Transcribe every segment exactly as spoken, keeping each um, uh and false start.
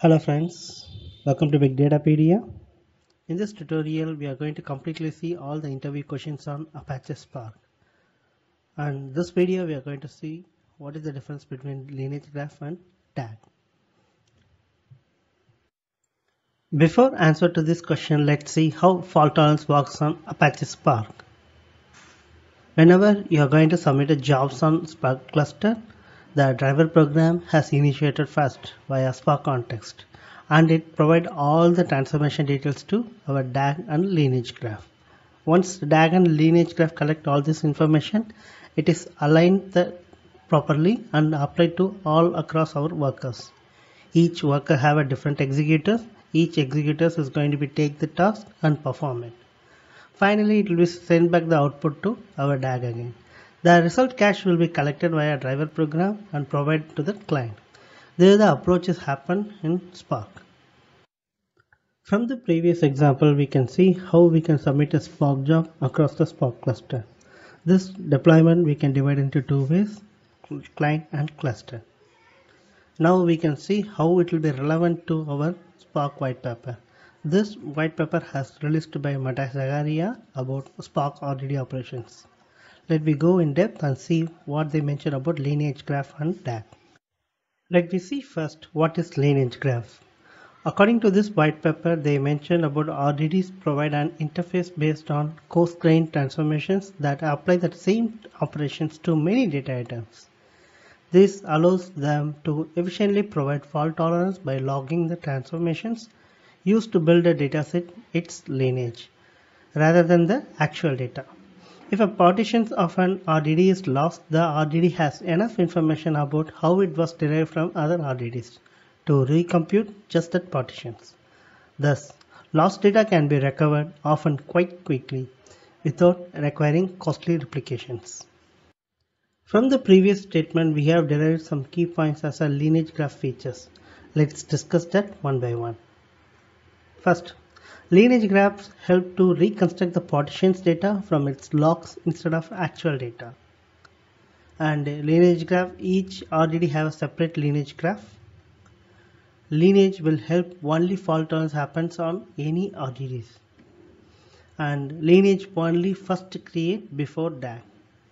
Hello friends, welcome to Big Datapedia. In this tutorial, we are going to completely see all the interview questions on Apache Spark. And this video, we are going to see what is the difference between lineage graph and DAG. Before answer to this question, let's see how fault tolerance works on Apache Spark. Whenever you are going to submit a jobs on Spark cluster, the driver program has initiated first via Spark context, and it provides all the transformation details to our D A G and lineage graph. Once D A G and lineage graph collect all this information, it is aligned the, properly and applied to all across our workers. Each worker have a different executor. Each executor is going to be take the task and perform it. Finally, it will be sent back the output to our D A G again. The result cache will be collected via driver program and provided to the client. There the approaches happen in Spark. From the previous example, we can see how we can submit a Spark job across the Spark cluster. This deployment we can divide into two ways, client and cluster. Now we can see how it will be relevant to our Spark white paper. This white paper has released by Matej Zagaria about Spark R D D operations. Let me go in depth and see what they mention about lineage graph and D A G. Let me see first what is lineage graph. According to this white paper, they mention about R D Ds provide an interface based on coarse-grained transformations that apply the same operations to many data items. This allows them to efficiently provide fault tolerance by logging the transformations used to build a dataset its lineage, rather than the actual data. If a partition of an R D D is lost, the R D D has enough information about how it was derived from other R D Ds to recompute just that partitions. Thus, lost data can be recovered often quite quickly without requiring costly replications. From the previous statement, we have derived some key points as a lineage graph features. Let's discuss that one by one. First, lineage graphs help to reconstruct the partitions data from its logs instead of actual data. And lineage graph, each R D D have a separate lineage graph. Lineage will help only fault tolerance happens on any R D Ds. And lineage only first create before D A G.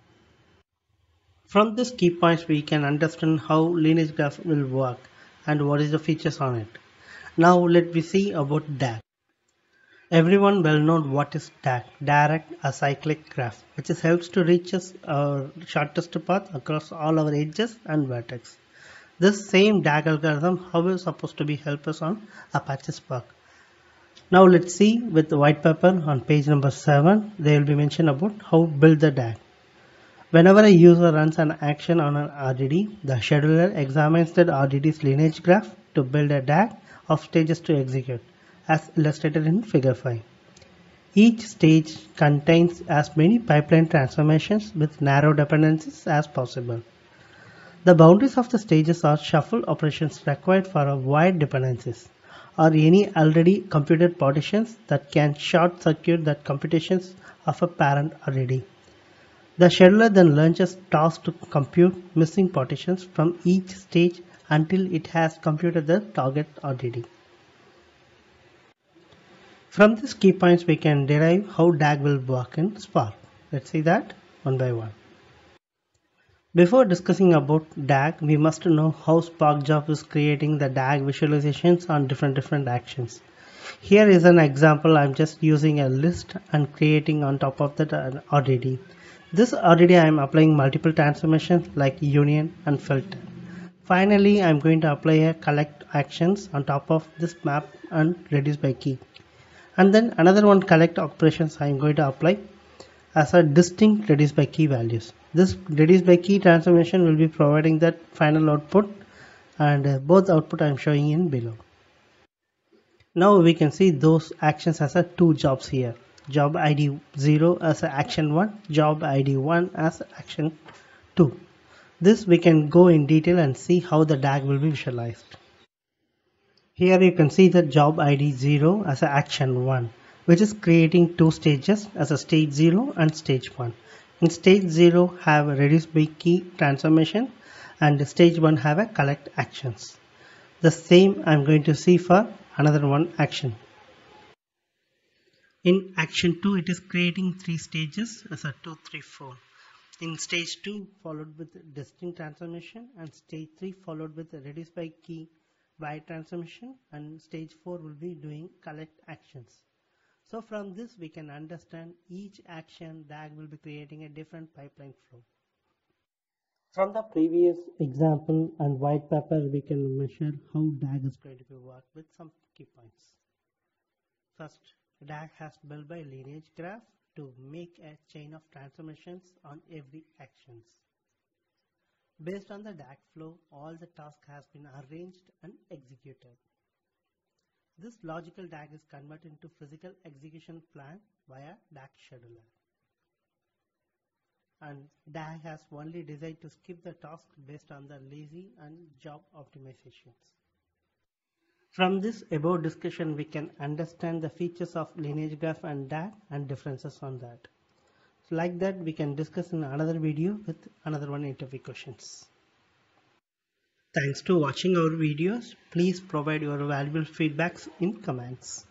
From these key points, we can understand how lineage graph will work and what is the features on it. Now let me see about D A G. Everyone will know what is D A G, direct acyclic graph, which is helps to reach us our shortest path across all our edges and vertex. This same D A G algorithm, how is supposed to be help us on Apache Spark. Now let's see with the white paper on page number seven, they will be mentioned about how build the D A G. Whenever a user runs an action on an R D D, the scheduler examines that R D D's lineage graph to build a D A G of stages to execute, as illustrated in figure five. Each stage contains as many pipeline transformations with narrow dependencies as possible. The boundaries of the stages are shuffle operations required for a wide dependencies or any already computed partitions that can short circuit the computations of a parent R D D. The scheduler then launches tasks to compute missing partitions from each stage until it has computed the target R D D. From these key points, we can derive how D A G will work in Spark. Let's see that one by one. Before discussing about D A G, we must know how Spark job is creating the D A G visualizations on different different actions. Here is an example. I'm just using a list and creating on top of that an R D D. This R D D I am applying multiple transformations like union and filter. Finally, I'm going to apply a collect actions on top of this map and reduce by key. And then another one collect operations I am going to apply as a distinct reduce by key values. This reduce by key transformation will be providing that final output, and uh, both output I am showing in below. Now we can see those actions as a two jobs here. Job I D zero as a action one, job I D one as action two. This we can go in detail and see how the D A G will be visualized. Here you can see the job I D zero as a action one, which is creating two stages as a stage zero and stage one. In stage zero have a reduce by key transformation and stage one have a collect actions. The same I'm going to see for another one action. In action two, it is creating three stages as a two, three, four. In stage two, followed with distinct transformation, and stage three followed with reduce by key by transformation, and stage four will be doing collect actions. So from this we can understand each action D A G will be creating a different pipeline flow. From the previous example and white paper, we can measure how D A G is going to be worked with some key points. First, D A G has built by lineage graph to make a chain of transformations on every actions. Based on the D A G flow, all the task has been arranged and executed. This logical D A G is converted into physical execution plan via D A G scheduler. And D A G has only decided to skip the task based on the lazy and job optimizations. From this above discussion, we can understand the features of lineage graph and D A G and differences on that. So like that, we can discuss in another video with another one interview questions. Thanks to watching our videos. Please provide your valuable feedbacks in comments.